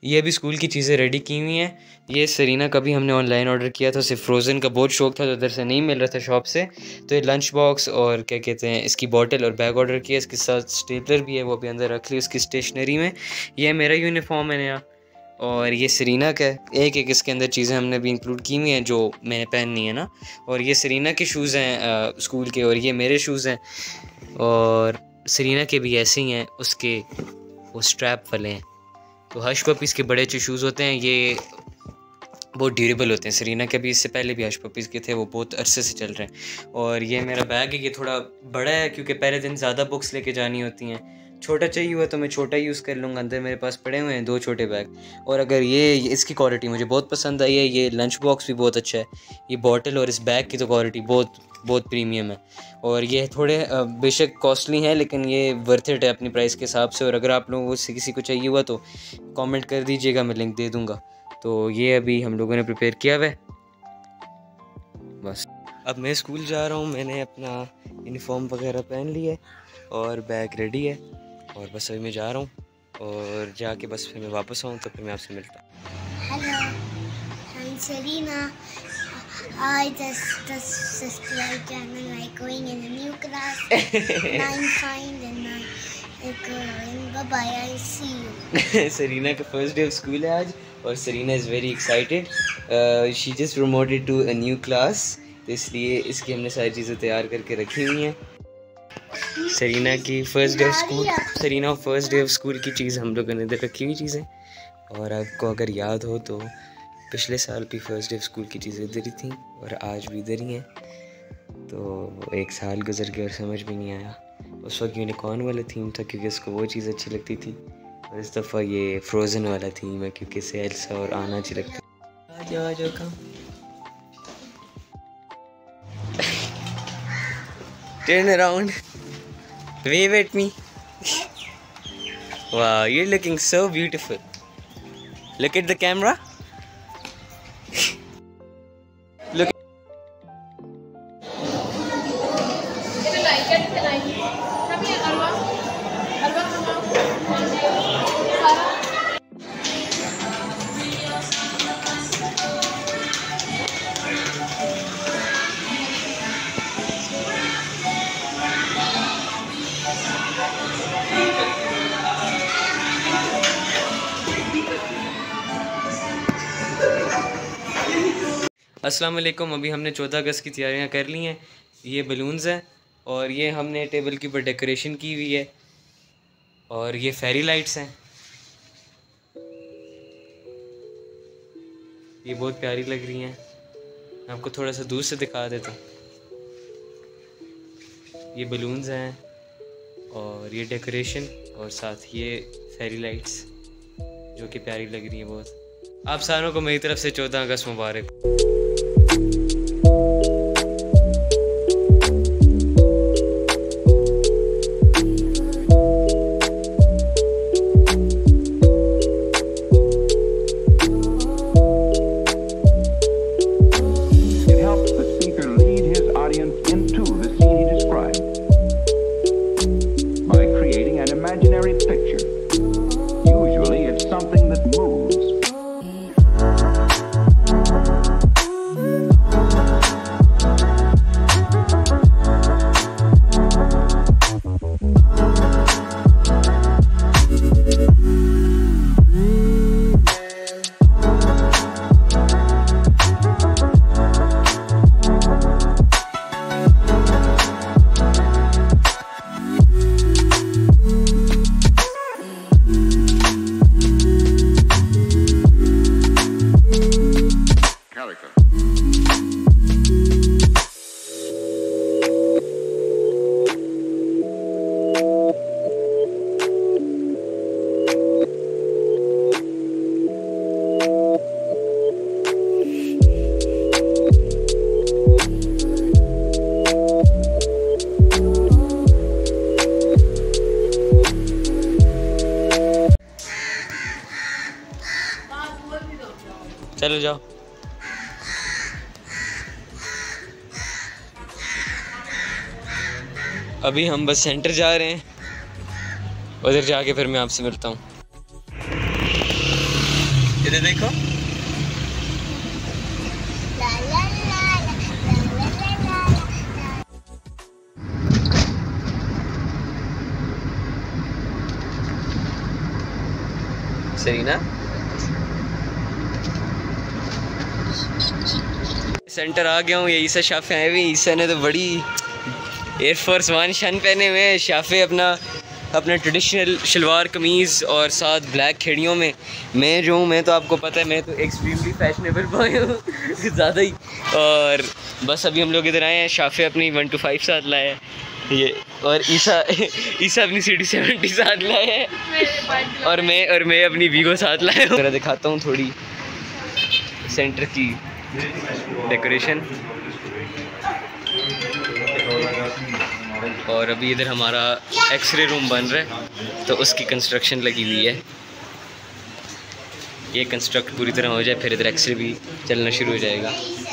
ये अभी स्कूल की चीज़ें रेडी की हुई हैं। ये सरीना का भी हमने ऑनलाइन ऑर्डर किया था, सिर्फ फ्रोज़न का बहुत शौक था तो उधर से नहीं मिल रहा था शॉप से, तो ये लंच बॉक्स और क्या कहते हैं इसकी बॉटल और बैग ऑर्डर किया। इसके साथ स्टेपलर भी है, वो भी अंदर रख ली उसकी स्टेशनरी में। ये मेरा यूनिफॉर्म है नया और ये सरीना का है। एक एक इसके अंदर चीज़ें हमने भी इंक्लूड की हुई हैं जो मैंने पहननी है ना। और ये सरीना के शूज़ हैं स्कूल के, और ये मेरे शूज़ हैं, और सरीना के भी ऐसे ही हैं, उसके वो स्ट्रैप वाले हैं। तो हश पपीज़ के बड़े अच्छे शूज़ होते हैं, ये बहुत ड्यूरेबल होते हैं। सरीना के भी इससे पहले भी हश पपीज़ के थे, वो बहुत अरसे से चल रहे हैं। और ये मेरा बैग है, ये थोड़ा बड़ा है क्योंकि पहले दिन ज़्यादा बुक्स लेके जानी होती हैं। छोटा चाहिए हुआ तो मैं छोटा यूज़ कर लूँगा। अंदर मेरे पास पड़े हुए हैं 2 छोटे बैग। और अगर ये इसकी क्वालिटी मुझे बहुत पसंद आई है, ये लंच बॉक्स भी बहुत अच्छा है। ये बॉटल और इस बैग की तो क्वालिटी बहुत प्रीमियम है। और ये थोड़े बेशक कॉस्टली हैं लेकिन ये वर्थ इट है अपनी प्राइस के हिसाब से। और अगर आप लोगों से किसी को चाहिए हुआ तो कमेंट कर दीजिएगा, मैं लिंक दे दूँगा। तो ये अभी हम लोगों ने प्रिपेयर किया हुआ है। बस अब मैं स्कूल जा रहा हूँ, मैंने अपना यूनिफॉर्म वगैरह पहन लिया है और बैग रेडी है, और बस अभी मैं जा रहा हूँ और जाके बस फिर मैं वापस आऊँ तो फिर मैं आपसे मिलता हूँ। Hello, I am Sarina. I just subscribe channel. I going in a new class. 9 fine and I going. Bye bye. I see you. Sarina का फर्स्ट डे ऑफ स्कूल है आज और Sarina is very excited. She just promoted to a new class, तो इसलिए इसकी हमने सारी चीज़ें तैयार करके रखी हुई हैं। सरीना की first day of school, Sarina first day of school की चीज़ हम लोगों ने इधर रखी हुई चीज़ें। और आपको अगर याद हो तो पिछले साल भी फर्स्ट डे ऑफ स्कूल की चीज़ें इधर ही थी और आज भी इधर ही हैं। तो 1 साल गुजर गया और समझ भी नहीं आया। उस वक्त यूनिकॉर्न वाला थीम था क्योंकि उसको वो चीज़ अच्छी लगती थी, और इस दफ़ा ये फ्रोज़न वाला थीम है क्योंकि इसे एल्सा और आना अच्छी लगती है। आ जाओ कम। Turn around. Wave at me. Wow, you're looking so beautiful. Look at the camera. Look. अस्सलाम वालेकुम। अभी हमने 14 अगस्त की तैयारियां कर ली हैं। ये बलून्स हैं और ये हमने टेबल के ऊपर डेकोरेशन की हुई है, और ये फेरी लाइट्स हैं। ये बहुत प्यारी लग रही हैं। मैं आपको थोड़ा सा दूर से दिखा देता हूँ। ये बलून्स हैं और ये डेकोरेशन, और साथ ये फेरी लाइट्स जो कि प्यारी लग रही हैं बहुत। आप सारों को मेरी तरफ से 14 अगस्त मुबारक। चलो जाओ। अभी हम बस सेंटर जा रहे हैं, उधर जाके फिर मैं आपसे मिलता हूँ। इधर देखो। ला ला ला ला ला ला ला ला। सरीना सेंटर आ गया हूँ। ये ईसा शाफे आए हुए। ईसा ने तो बड़ी एयरफोर्स 1 शन पहने हुए हैं। शाफे अपना ट्रेडिशनल शलवार कमीज़ और साथ ब्लैक खेड़ियों में। मैं जो हूँ, मैं तो आपको पता है, मैं तो एक्सट्रीमली फैशनेबल बॉय हूँ ज़्यादा ही। और बस अभी हम लोग इधर आए हैं। शाफे अपनी 1 to 5 साथ लाए हैं ये, और ईसा अपनी CD70 साथ लाए हैं, और मैं अपनी वीगो साथ लाया हूँ। दिखाता हूँ थोड़ी सेंटर की डेकोरेशन। और अभी इधर हमारा एक्सरे रूम बन रहा है, तो उसकी कंस्ट्रक्शन लगी हुई है। ये कंस्ट्रक्ट पूरी तरह हो जाए, फिर इधर एक्सरे भी चलना शुरू हो जाएगा।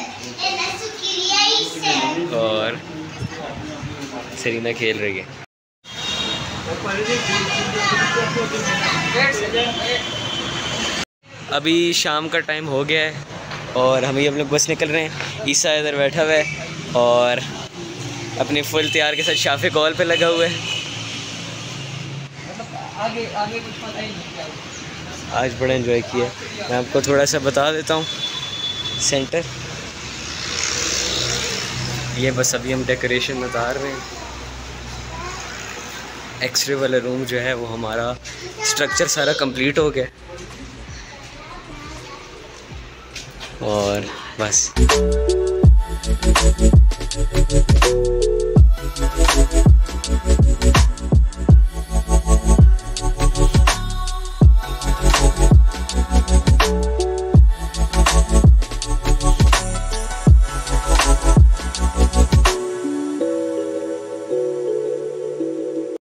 और सरीना खेल रही है। अभी शाम का टाइम हो गया है और हम लोग बस निकल रहे हैं। ईसा इधर बैठा हुआ है और अपने फुल तैयार के साथ शाफे कॉल पे लगा हुआ है। आगे कुछ पता ही नहीं। आज बड़ा एंजॉय किया। मैं आपको थोड़ा सा बता देता हूँ सेंटर। ये बस अभी हम डेकोरेशन में उतार रहे हैं। एक्सरे वाला रूम जो है वो हमारा स्ट्रक्चर सारा कंप्लीट हो गया और बस।